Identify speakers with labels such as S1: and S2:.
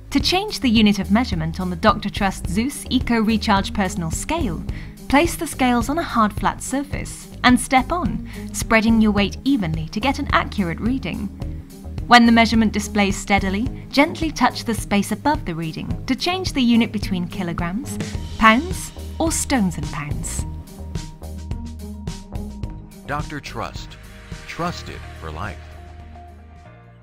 S1: To change the unit of measurement on the Dr. Trust Zeus Eco Recharge Personal Scale, place the scales on a hard flat surface and step on, spreading your weight evenly to get an accurate reading. When the measurement displays steadily, gently touch the space above the reading to change the unit between kilograms, pounds, or stones and pounds.
S2: Dr. Trust. Trusted for life.